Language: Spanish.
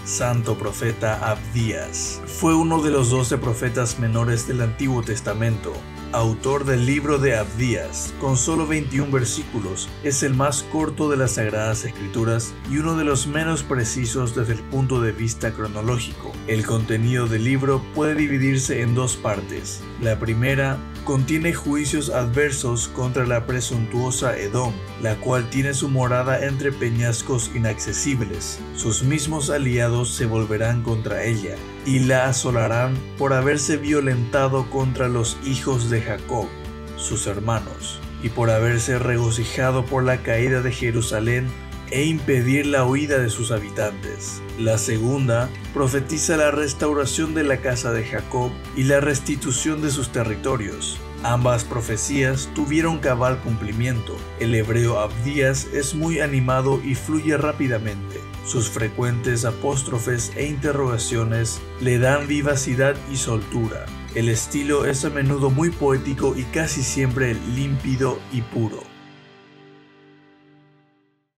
santo profeta Abdías. Fue uno de los 12 profetas menores del Antiguo Testamento. Autor del libro de Abdías, con solo 21 versículos, es el más corto de las Sagradas Escrituras y uno de los menos precisos desde el punto de vista cronológico. El contenido del libro puede dividirse en dos partes. La primera contiene juicios adversos contra la presuntuosa Edom, la cual tiene su morada entre peñascos inaccesibles. Sus mismos aliados se volverán contra ella y la asolarán por haberse violentado contra los hijos de Jacob, sus hermanos, y por haberse regocijado por la caída de Jerusalén e impedir la huida de sus habitantes. La segunda profetiza la restauración de la casa de Jacob y la restitución de sus territorios. Ambas profecías tuvieron cabal cumplimiento. El hebreo Abdías es muy animado y fluye rápidamente. Sus frecuentes apóstrofes e interrogaciones le dan vivacidad y soltura. El estilo es a menudo muy poético y casi siempre límpido y puro.